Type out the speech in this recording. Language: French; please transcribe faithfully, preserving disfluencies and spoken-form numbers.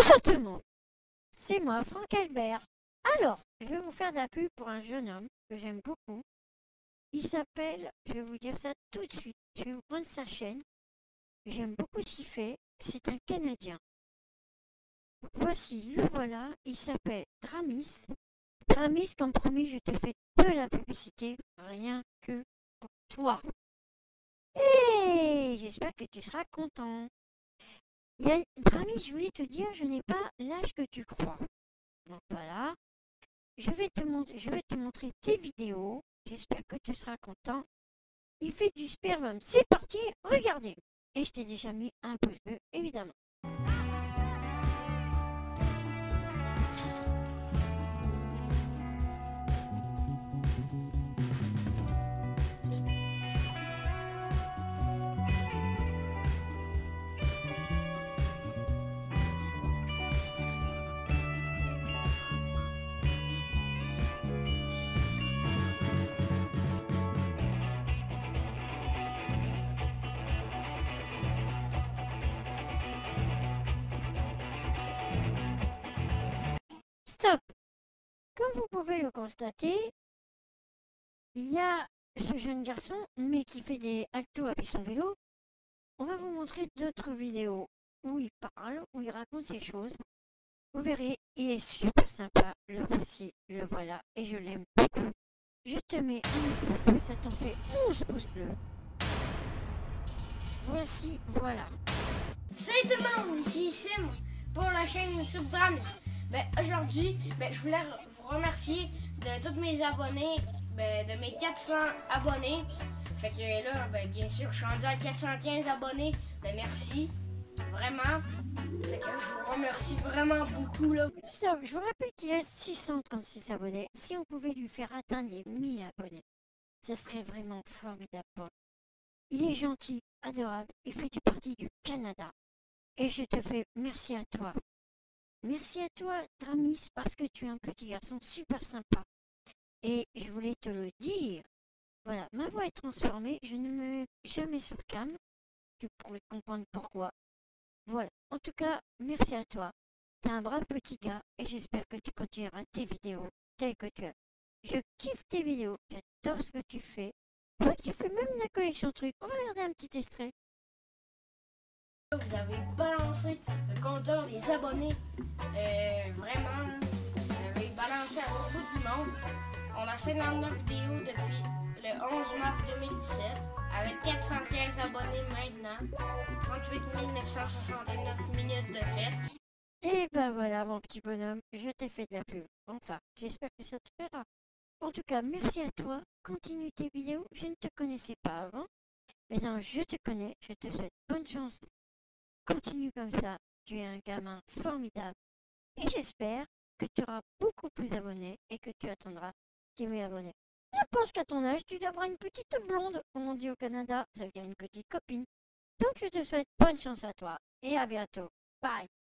Bonjour tout le monde, c'est moi, Franck Albert. Alors, je vais vous faire de la pub pour un jeune homme que j'aime beaucoup. Il s'appelle, je vais vous dire ça tout de suite, je vais vous prendre sa chaîne. J'aime beaucoup ce qu'il fait, c'est un Canadien. Voici, le voilà, il s'appelle Dramis. Dramis, comme promis, je te fais de la publicité, rien que pour toi. Et j'espère que tu seras content. Il y a, Dramis, je voulais te dire, je n'ai pas l'âge que tu crois. Donc voilà, je vais te montrer, je vais te montrer tes vidéos. J'espère que tu seras content. Il fait du sperme, c'est parti, regardez. Et je t'ai déjà mis un pouce bleu, évidemment. Stop. Comme vous pouvez le constater, il y a ce jeune garçon, mais qui fait des altos avec son vélo. On va vous montrer d'autres vidéos où il parle, où il raconte ses choses. Vous verrez, il est super sympa. Le voici, le voilà, et je l'aime beaucoup. Je te mets un pouce bleu, ça t'en fait onze pouces bleus. Voici, voilà. Salut tout le monde, ici Sim pour la chaîne YouTube Dramis. Ben, aujourd'hui, ben, je voulais vous remercier de tous mes abonnés, ben, de mes quatre cents abonnés. Fait que là, ben, bien sûr, je suis rendu à quatre cent quinze abonnés. Ben, merci, vraiment. Fait que je vous remercie vraiment beaucoup, là. Stop, je vous rappelle qu'il a six cent trente-six abonnés. Si on pouvait lui faire atteindre les mille abonnés, ce serait vraiment formidable. Il est gentil, adorable, il fait du parti du Canada. Et je te fais merci à toi. Merci à toi, Dramis, parce que tu es un petit garçon super sympa. Et je voulais te le dire. Voilà, ma voix est transformée, je ne me mets jamais sur cam. Tu pourrais comprendre pourquoi. Voilà, en tout cas, merci à toi. T'es un brave petit gars et j'espère que tu continueras tes vidéos telles que tu as. Je kiffe tes vidéos, j'adore ce que tu fais. Ouais, tu fais même la collection truc. On va regarder un petit extrait. Vous avez balancé le compteur des abonnés. Euh, vraiment, vous avez balancé à beaucoup du monde. On a cinquante-neuf vidéos depuis le onze mars deux mille dix-sept, avec quatre cent quinze abonnés maintenant, trente-huit mille neuf cent soixante-neuf minutes de fête. Et ben voilà, mon petit bonhomme, je t'ai fait de la pub. Enfin, j'espère que ça te plaira. En tout cas, merci à toi. Continue tes vidéos. Je ne te connaissais pas avant. Maintenant, je te connais. Je te souhaite bonne chance. Continue comme ça. Tu es un gamin formidable. Et j'espère que tu auras beaucoup plus d'abonnés et que tu attendras tes mille abonnés. Je pense qu'à ton âge, tu devras une petite blonde, comme on dit au Canada. Ça veut dire une petite copine. Donc, je te souhaite bonne chance à toi et à bientôt. Bye.